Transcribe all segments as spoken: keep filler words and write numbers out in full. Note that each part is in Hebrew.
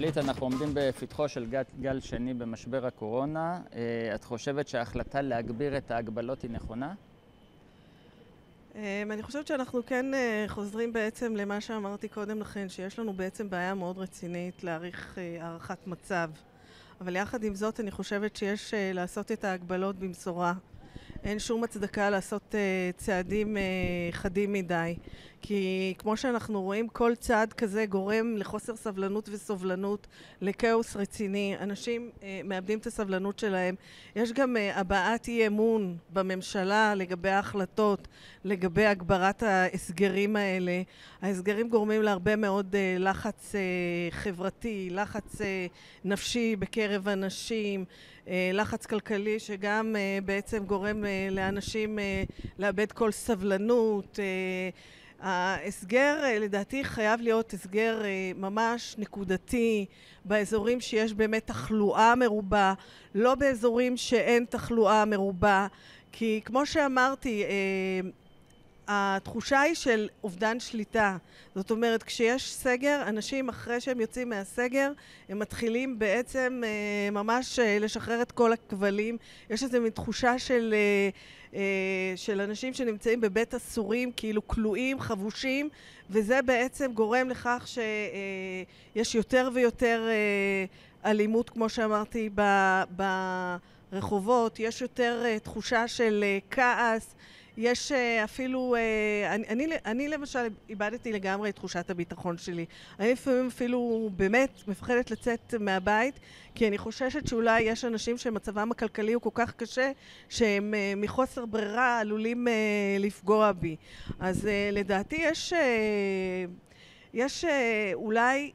גלית, אנחנו עומדים בפתחו של גל, גל שני במשבר הקורונה. את חושבת שההחלטה להגביר את ההגבלות היא נכונה? אני חושבת שאנחנו כן חוזרים בעצם למה שאמרתי קודם לכן, שיש לנו בעצם בעיה מאוד רצינית להעריך הערכת מצב. אבל יחד עם זאת אני חושבת שיש לעשות את ההגבלות במשורה. אין שום הצדקה לעשות uh, צעדים uh, חדים מדי, כי כמו שאנחנו רואים, כל צעד כזה גורם לחוסר סבלנות וסובלנות, לכאוס רציני. אנשים uh, מאבדים את הסבלנות שלהם. יש גם uh, הבעת אי אמון בממשלה לגבי ההחלטות, לגבי הגברת ההסגרים האלה. ההסגרים גורמים להרבה מאוד uh, לחץ uh, חברתי, לחץ uh, נפשי בקרב אנשים, לחץ כלכלי שגם בעצם גורם לאנשים לאבד כל סבלנות. ההסגר לדעתי חייב להיות הסגר ממש נקודתי באזורים שיש באמת תחלואה מרובה, לא באזורים שאין תחלואה מרובה, כי כמו שאמרתי, התחושה היא של אובדן שליטה. זאת אומרת, כשיש סגר, אנשים אחרי שהם יוצאים מהסגר, הם מתחילים בעצם אה, ממש אה, לשחרר את כל הכבלים. יש איזו מין תחושה של, אה, אה, של אנשים שנמצאים בבית אסורים, כאילו כלואים, חבושים, וזה בעצם גורם לכך שיש אה, יותר ויותר אה, אלימות, כמו שאמרתי, ב, ברחובות. יש יותר אה, תחושה של אה, כעס. יש אפילו, אני, אני, אני למשל איבדתי לגמרי את תחושת הביטחון שלי. אני לפעמים אפילו באמת מפחדת לצאת מהבית, כי אני חוששת שאולי יש אנשים שמצבם הכלכלי הוא כל כך קשה, שהם מחוסר ברירה עלולים לפגוע בי. אז לדעתי יש, יש אולי,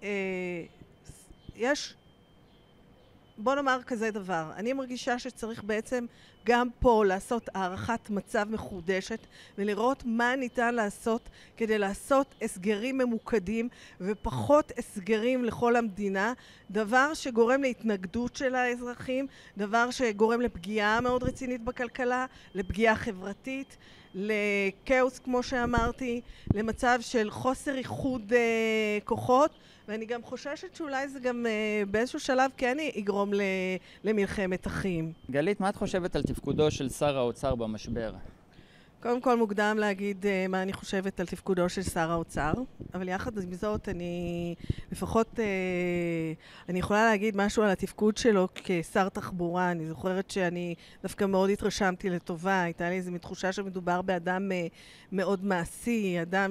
יש, בוא נאמר כזה דבר, אני מרגישה שצריך בעצם גם פה לעשות הערכת מצב מחודשת ולראות מה ניתן לעשות כדי לעשות הסגרים ממוקדים ופחות הסגרים לכל המדינה, דבר שגורם להתנגדות של האזרחים, דבר שגורם לפגיעה מאוד רצינית בכלכלה, לפגיעה חברתית, לכאוס כמו שאמרתי, למצב של חוסר איחוד אה, כוחות, ואני גם חוששת שאולי זה גם אה, באיזשהו שלב כן יגרום ל, למלחמת אחים. גלית, מה את חושבת על תפקודו של שר האוצר במשבר? קודם כל מוקדם להגיד uh, מה אני חושבת על תפקודו של שר האוצר, אבל יחד עם זאת אני לפחות, uh, אני יכולה להגיד משהו על התפקוד שלו כשר תחבורה. אני זוכרת שאני דווקא מאוד התרשמתי לטובה, הייתה לי איזו מתחושה שמדובר באדם uh, מאוד מעשי, אדם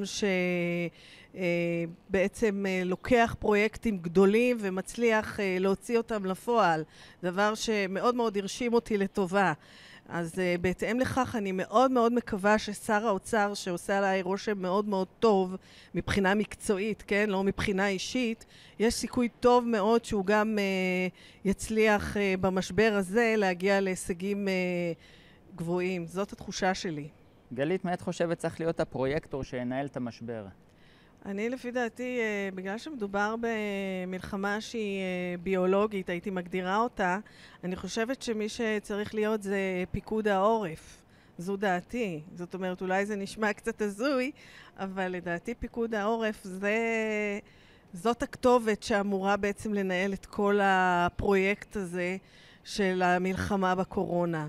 שבעצם uh, uh, לוקח פרויקטים גדולים ומצליח uh, להוציא אותם לפועל, דבר שמאוד מאוד הרשים אותי לטובה. אז uh, בהתאם לכך אני מאוד מאוד מקווה ששר האוצר, שעושה עליי רושם מאוד מאוד טוב מבחינה מקצועית, כן? לא מבחינה אישית, יש סיכוי טוב מאוד שהוא גם uh, יצליח uh, במשבר הזה להגיע להישגים uh, גבוהים. זאת התחושה שלי. גלית, מה את חושבת צריך להיות הפרויקטור שינהל את המשבר? אני לפי דעתי, בגלל שמדובר במלחמה שהיא ביולוגית, הייתי מגדירה אותה, אני חושבת שמי שצריך להיות זה פיקוד העורף. זו דעתי. זאת אומרת, אולי זה נשמע קצת הזוי, אבל לדעתי פיקוד העורף זה, זאת הכתובת שאמורה בעצם לנהל את כל הפרויקט הזה של המלחמה בקורונה.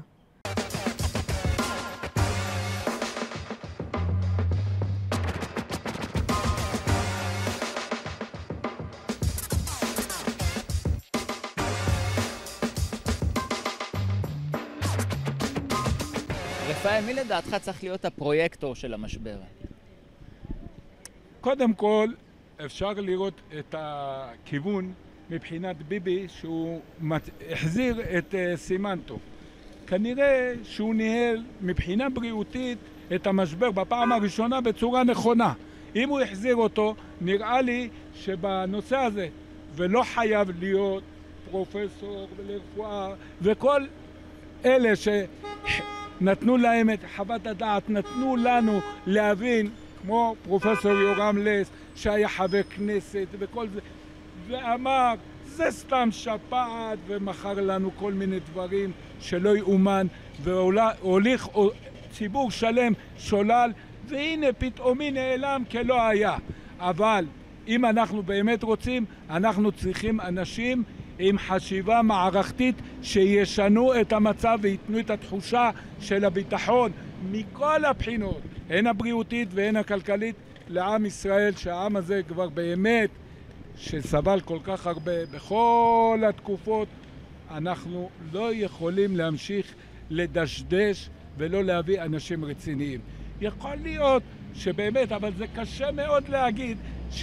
רפאל, מי לדעתך צריך להיות הפרויקטור של המשבר? קודם כל, אפשר לראות את הכיוון מבחינת ביבי שהוא החזיר את סימנטוב. כנראה שהוא ניהל מבחינה בריאותית את המשבר בפעם הראשונה בצורה נכונה. אם הוא החזיר אותו, נראה לי שבנושא הזה, ולא חייב להיות פרופסור לרפואה וכל אלה ש... נתנו להם את חוות הדעת, נתנו לנו להבין, כמו פרופסור יורם לס, שהיה חבר כנסת וכל זה, ואמר, זה סתם שפעת, ומכר לנו כל מיני דברים שלא יאומן, והוליך ציבור שלם שולל, והנה פתאומי נעלם כלא היה. אבל אם אנחנו באמת רוצים, אנחנו צריכים אנשים עם חשיבה מערכתית שישנו את המצב ויתנו את התחושה של הביטחון מכל הבחינות, הן הבריאותית והן הכלכלית, לעם ישראל, שהעם הזה כבר באמת שסבל כל כך הרבה בכל התקופות. אנחנו לא יכולים להמשיך לדשדש ולא להביא אנשים רציניים. יכול להיות שבאמת, אבל זה קשה מאוד להגיד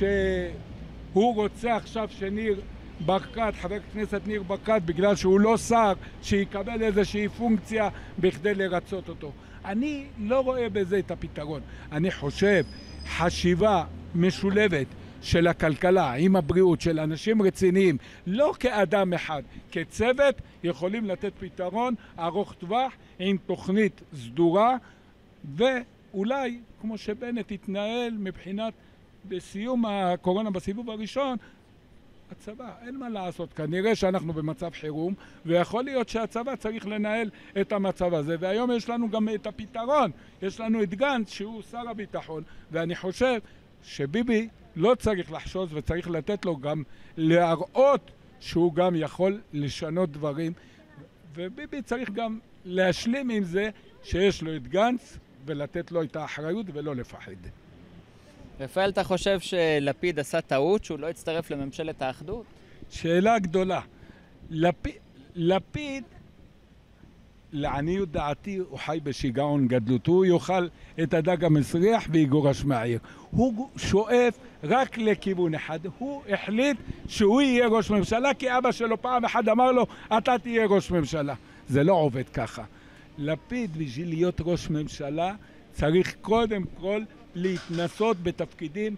שהוא רוצה עכשיו שניר ברקת, חבר כנסת ניר ברקת, בגלל שהוא לא שר, שיקבל איזושהי פונקציה בכדי לרצות אותו. אני לא רואה בזה את הפתרון. אני חושב חשיבה משולבת של הכלכלה עם הבריאות של אנשים רציניים, לא כאדם אחד, כצוות, יכולים לתת פתרון ארוך טווח עם תוכנית סדורה, ואולי כמו שבנט התנהל מבחינת בסיום הקורונה בסיבוב הראשון, הצבא, אין מה לעשות, כנראה שאנחנו במצב חירום, ויכול להיות שהצבא צריך לנהל את המצב הזה, והיום יש לנו גם את הפתרון, יש לנו את גנץ שהוא שר הביטחון, ואני חושב שביבי לא צריך לחשוש וצריך לתת לו גם להראות שהוא גם יכול לשנות דברים, וביבי צריך גם להשלים עם זה שיש לו את גנץ ולתת לו את האחריות ולא לפחד. רפאל, אתה חושב שלפיד עשה טעות שהוא לא הצטרף לממשלת האחדות? שאלה גדולה. לפ... לפיד, לעניות דעתי, הוא חי בשיגעון גדלות. הוא יאכל את הדג המסריח ויגורש מהעיר. הוא שואף רק לכיוון אחד. הוא החליט שהוא יהיה ראש ממשלה, כי אבא שלו פעם אחד אמר לו, אתה תהיה ראש ממשלה. זה לא עובד ככה. לפיד, בשביל להיות ראש ממשלה, צריך קודם כל להתנסות בתפקידים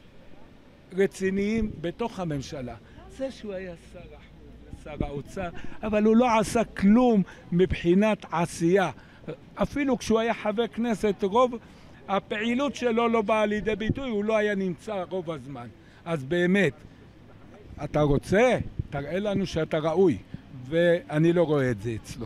רציניים בתוך הממשלה. זה שהוא היה שר החוץ, שר האוצר, אבל הוא לא עשה כלום מבחינת עשייה. אפילו כשהוא היה חבר כנסת, רוב הפעילות שלו לא באה לידי ביטוי, הוא לא היה נמצא רוב הזמן. אז באמת, אתה רוצה? תראה לנו שאתה ראוי, ואני לא רואה את זה אצלו.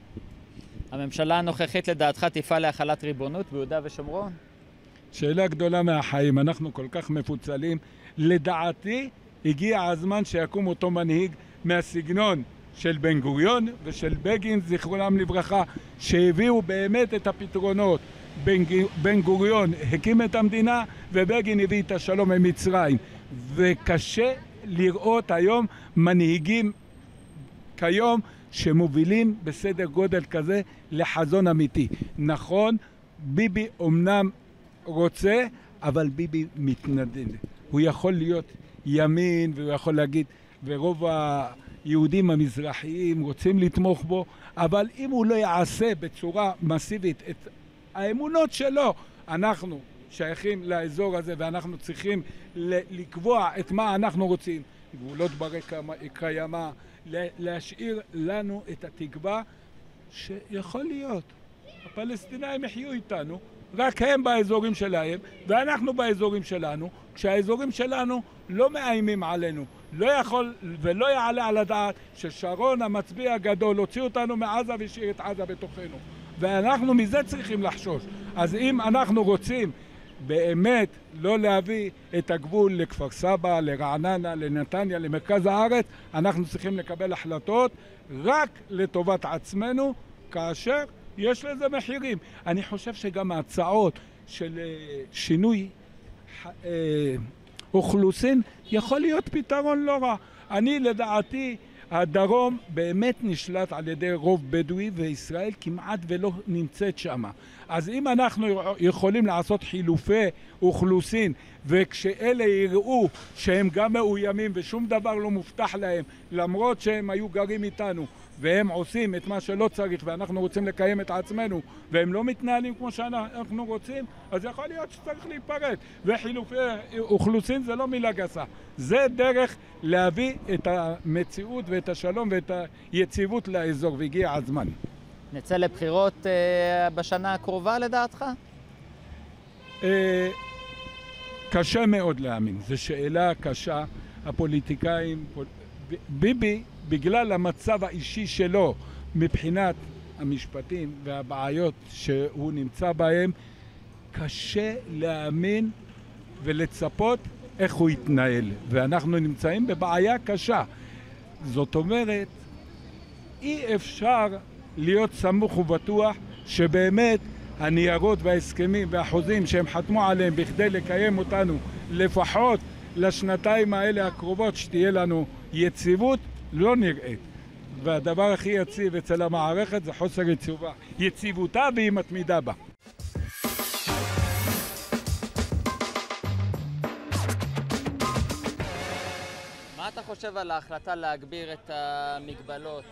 הממשלה הנוכחית לדעתך תפעל להחלת ריבונות ביהודה ושומרון? שאלה גדולה מהחיים, אנחנו כל כך מפוצלים. לדעתי הגיע הזמן שיקום אותו מנהיג מהסגנון של בן גוריון ושל בגין, זיכרונם לברכה, שהביאו באמת את הפתרונות. בן, בן גוריון הקים את המדינה ובגין הביא את השלום עם מצרים, וקשה לראות היום מנהיגים כיום שמובילים בסדר גודל כזה לחזון אמיתי. נכון, ביבי אומנם רוצה, אבל ביבי מתנדנד. הוא יכול להיות ימין והוא יכול להגיד, ורוב היהודים המזרחיים רוצים לתמוך בו, אבל אם הוא לא יעשה בצורה מסיבית את האמונות שלו, אנחנו שייכים לאזור הזה ואנחנו צריכים לקבוע את מה אנחנו רוצים, גבולות ברי קיימא, להשאיר לנו את התקווה שיכול להיות הפלסטינאים יחיו איתנו, רק הם באזורים שלהם ואנחנו באזורים שלנו, כשהאזורים שלנו לא מאיימים עלינו. לא יכול ולא יעלה על הדעת ששרון המצביע הגדול הוציא אותנו מעזה והשאיר את עזה בתוכנו, ואנחנו מזה צריכים לחשוש. אז אם אנחנו רוצים באמת לא להביא את הגבול לכפר סבא, לרעננה, לנתניה, למרכז הארץ, אנחנו צריכים לקבל החלטות רק לטובת עצמנו, כאשר יש לזה מחירים. אני חושב שגם ההצעות של שינוי אוכלוסין יכול להיות פתרון לא רע. אני לדעתי הדרום באמת נשלט על ידי רוב בדואי, וישראל כמעט ולא נמצאת שם. אז אם אנחנו יכולים לעשות חילופי אוכלוסין, וכשאלה יראו שהם גם מאוימים ושום דבר לא מובטח להם, למרות שהם היו גרים איתנו, והם עושים את מה שלא צריך, ואנחנו רוצים לקיים את עצמנו, והם לא מתנהלים כמו שאנחנו רוצים, אז יכול להיות שצריך להיפרד. וחילופי אוכלוסין זה לא מילה גסה. זה דרך להביא את המציאות ואת השלום ואת היציבות לאזור, והגיע הזמן. נצא לבחירות uh, בשנה הקרובה לדעתך? Uh, קשה מאוד להאמין, זו שאלה קשה. הפוליטיקאים, פול... ביבי, בגלל המצב האישי שלו מבחינת המשפטים והבעיות שהוא נמצא בהם, קשה להאמין ולצפות איך הוא יתנהל, ואנחנו נמצאים בבעיה קשה. זאת אומרת, אי אפשר להיות סמוך ובטוח שבאמת הניירות וההסכמים והחוזים שהם חתמו עליהם בכדי לקיים אותנו לפחות לשנתיים האלה הקרובות, שתהיה לנו יציבות, לא נראית. והדבר הכי יציב אצל המערכת זה חוסר יציבה. יציבותה והיא מתמידה בה. מה אתה חושב על ההחלטה להגביר את המגבלות?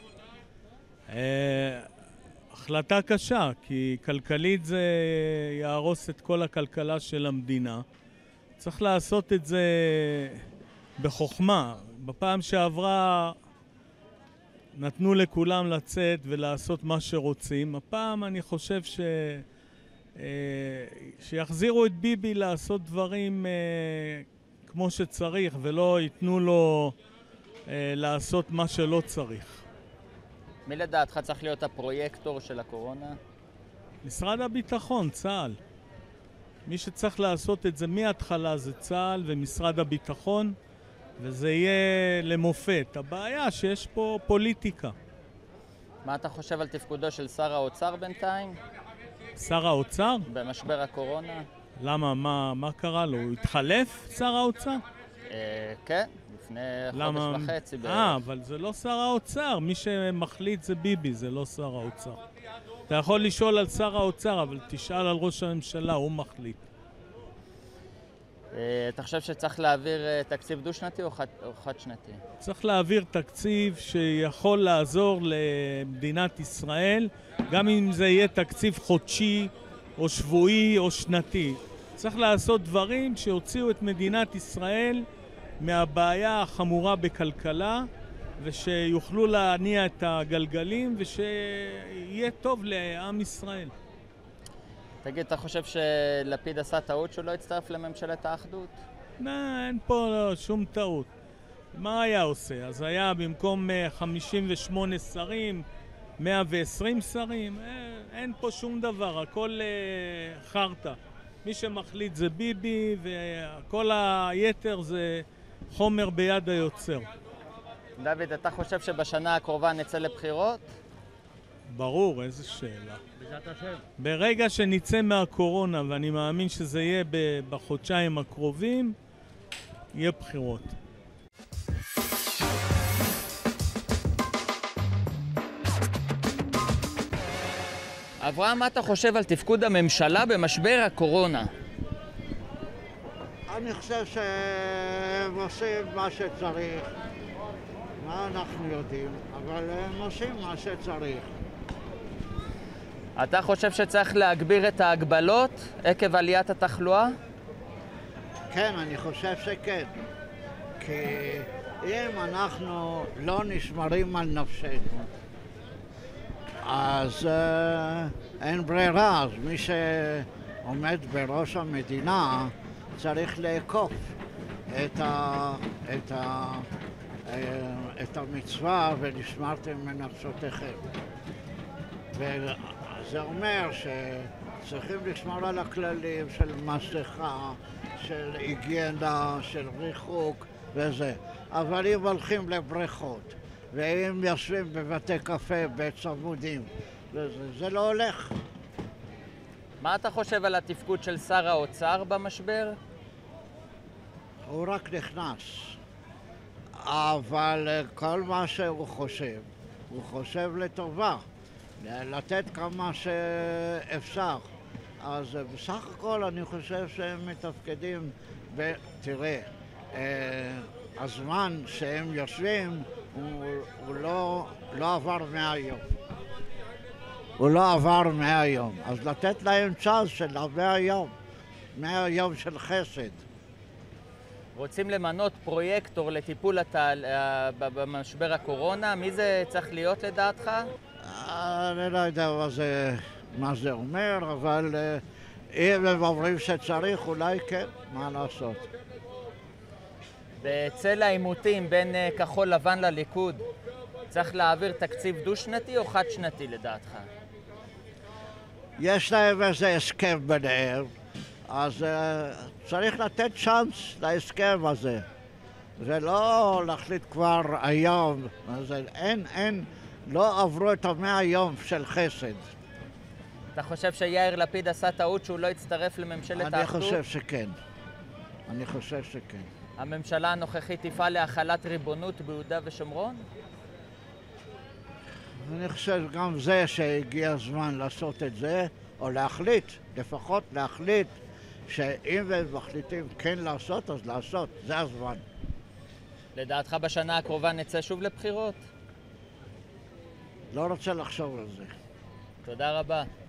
החלטה קשה, כי כלכלית זה יהרוס את כל הכלכלה של המדינה. צריך לעשות את זה בחוכמה. בפעם שעברה נתנו לכולם לצאת ולעשות מה שרוצים. הפעם אני חושב ש... שיחזירו את ביבי לעשות דברים כמו שצריך, ולא ייתנו לו לעשות מה שלא צריך. מי לדעתך צריך להיות הפרויקטור של הקורונה? משרד הביטחון, צה"ל. מי שצריך לעשות את זה מההתחלה זה צה"ל ומשרד הביטחון, וזה יהיה למופת. הבעיה שיש פה פוליטיקה. מה אתה חושב על תפקודו של שר האוצר בינתיים? שר האוצר? במשבר הקורונה? למה? מה, מה קרה לו? הוא התחלף, שר האוצר? אה, כן, לפני למה? חודש וחצי בערך. אה, אבל זה לא שר האוצר. מי שמחליט זה ביבי, זה לא שר האוצר. אתה יכול לשאול על שר האוצר, אבל תשאל על ראש הממשלה, הוא מחליט. אה, אתה חושב שצריך להעביר אה, תקציב דו-שנתי או, חד, או חד-שנתי? צריך להעביר תקציב שיכול לעזור למדינת ישראל, גם אם זה יהיה תקציב חודשי או שבועי או שנתי. צריך לעשות דברים שיוציאו את מדינת ישראל מהבעיה החמורה בכלכלה, ושיוכלו להניע את הגלגלים, ושיהיה טוב לעם ישראל. תגיד, אתה חושב שלפיד עשה טעות שהוא לא הצטרף לממשלת האחדות? לא, אין פה שום טעות. מה היה עושה? אז היה במקום חמישים ושמונה שרים, מאה ועשרים שרים? אין פה שום דבר, הכל חרטה. מי שמחליט זה ביבי, וכל היתר זה חומר ביד היוצר. דוד, אתה חושב שבשנה הקרובה נצא לבחירות? ברור, איזו שאלה. בעזרת השם. ברגע שנצא מהקורונה, ואני מאמין שזה יהיה בחודשיים הקרובים, יהיה בחירות. אברהם, מה אתה חושב על תפקוד הממשלה במשבר הקורונה? אני חושב שהם עושים מה שצריך, מה אנחנו יודעים, אבל הם עושים מה שצריך. אתה חושב שצריך להגביר את ההגבלות עקב עליית התחלואה? כן, אני חושב שכן. כי אם אנחנו לא נשמרים על נפשנו, אז אה, אין ברירה. אז מי שעומד בראש המדינה צריך לאכוף את, ה, את, ה, אה, את המצווה ונשמרתם מנפשותיכם. וזה אומר שצריכים לשמור על הכללים של מסכה, של היגיינה, של ריחוק וזה. אבל אם הולכים לבריכות ואם יושבים בבתי קפה בצמודים, זה, זה לא הולך. מה אתה חושב על התפקוד של שר האוצר במשבר? הוא רק נכנס, אבל כל מה שהוא חושב, הוא חושב לטובה, לתת כמה שאפשר. אז בסך הכל אני חושב שהם מתפקדים, ב... תראה, הזמן שהם יושבים הוא, הוא לא, לא עבר מאה יום. הוא לא עבר מאה יום, אז לתת להם צ'אנס של מאה יום, מאה יום של חסד. רוצים למנות פרויקטור לטיפול התעל... במשבר הקורונה, מי זה צריך להיות לדעתך? אני לא יודע מה זה, מה זה אומר, אבל אם הם אומרים שצריך, אולי כן, מה לעשות. בצל העימותים בין כחול לבן לליכוד, צריך להעביר תקציב דו-שנתי או חד-שנתי לדעתך? יש להם איזה הסכם ביניהם, אז uh, צריך לתת צ'אנס להסכם הזה. זה לא להחליט כבר היום, זה, אין, אין, לא עברו את המאה יום של חסד. אתה חושב שיאיר לפיד עשה טעות שהוא לא הצטרף לממשלת אני האחדות? חושב שכן. אני חושב שכן. הממשלה הנוכחית תפעל להחלת ריבונות ביהודה ושומרון? אני חושב גם זה שהגיע הזמן לעשות את זה, או להחליט, לפחות להחליט שאם הם מחליטים כן לעשות, אז לעשות, זה הזמן. לדעתך בשנה הקרובה נצא שוב לבחירות? לא רוצה לחשוב על זה. תודה רבה.